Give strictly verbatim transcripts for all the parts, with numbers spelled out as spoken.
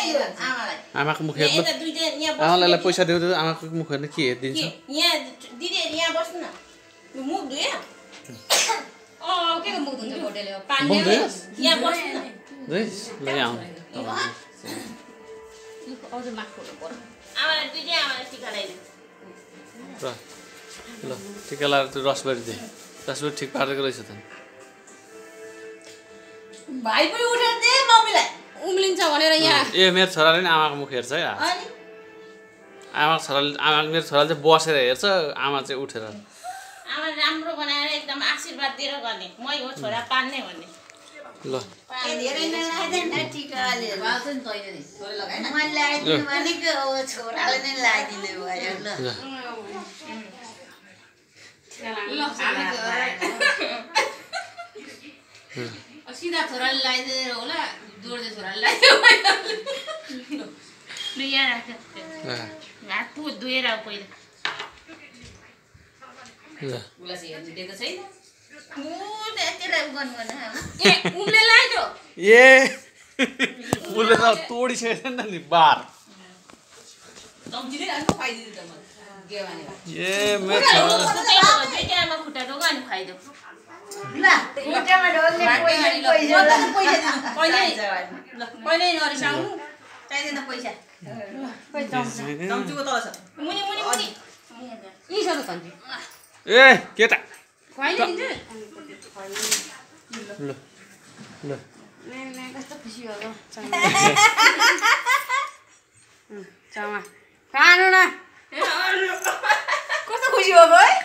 आमाको मुख हेर्नु आमालाई पैसा देऊ आमाको मुख हेर्नु के हेरिदिन्छ यहाँ दिदी यहाँ बस्नु न मुख धुए अँ के मुख धुन्छ भोटेले पानी यहाँ बस्नु न ल यहाँ अझ माथि पर्यो आमालाई दुईटै आमालाई टिका लगाइदिनु ल ल टिका लगाएर त्यो रसबरी दे रसबरी ठिक पारेको रहेछ त भाइ पनि उठेर दे मम्मीलाई उम्लिन्छ भनेर यहाँ ए मेरो छोराले नि आमाको मुख हेर्छ है अनि आमाको छोराले आमा मेरो छोराले चाहिँ बसेर हेर्छ आमा चाहिँ उठेर आमा राम्रो बनाएर एकदम आशीर्वाद दिएर गर्ने मै हो छोरा पाल्ने भन्ने ल धेरै नै लाग्दैन टिकाले बाल्छ नि तैले नि छोरा लगाएन मैले लगाइदिनु भनेको हो छोराले नै लगाइदिनु भयो ल सिधा छोराले लगाइदिएर होला जोड्दै छोराले लगाइदियो ल यहाँ राख हात पु धोएर पहिला ल उलासी हेर्नु दिएको छैन ए उनले लगाइदियो ए उसले त तोडिसकेछ नि बार सम्झिँदै राख्नु खुवाइदिनु त मलाई के भने ए मेरो छोरा दुईटामा खुट्टा ढोका अनि खुवाइदियो ल खुट्टामा ढोल्ने पैसा पैसा पैसा ल पहिले नरिसाउनु चाहिँदैन पैसा चम्चुको तल छ मुनि मुनि मुनि यी छ त चम्चु ए केटा खुवाइदिन्छु ल ल कस्तो खुसी भयो चमा खानु न कस्तो खुसी भएको है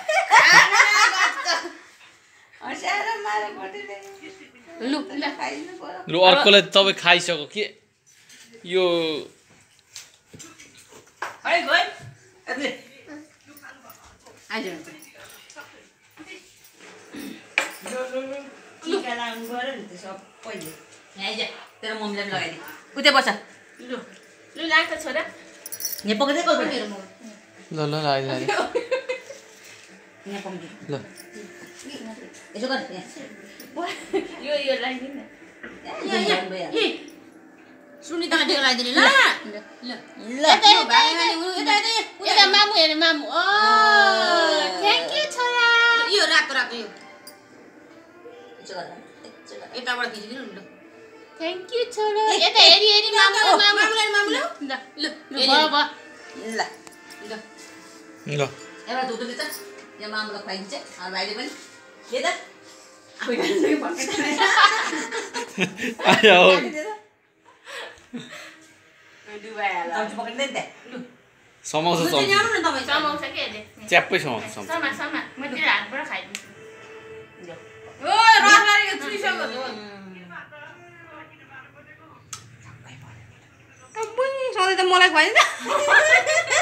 लु लु अर्कोलाई तपाईँ खाइसक्यो के यो है गए आइज टिका लगाउनु गऱ्यो नि त सबैले आइज तेरो मम्मीलाई पनि लगाइदिए उतै बस्छ लु लु लाग्छ छोरा यहाँ पक्रिँदै गयो मेरो ल ल ल आइज आइज यहाँ पक्रिँदै ल यसो गर यहाँ यो यो लगाइदिनु ए सुनितामा टिका लगाइदिने ल ल ल यता मामु हेर्ने मामु ओ थ्याङ्क यू छोरा यो रातो रातो यो यसो गर यताबाट खिचिदिनु नि ल थ्याङ्क यू छोरा यता हेरी हेरी मामु मामु मामुलाई मामुलाई ल ल भयो भयो ल ल ल एउटा दुधले त यहाँ मामुलाई खुवाइदिन्छ अब भाइले पनि ले त अब गाडी पक्कै आयो समाउँछ समाउँछ समाउँछ के अरे च्याप्पै समाउँछ समाउँछ समा समा म तेरो हातबाट खाइदिन्छु ओ रसमारी यो चुइसक्यो सधैँ त मलाई खुवाइदिन्छ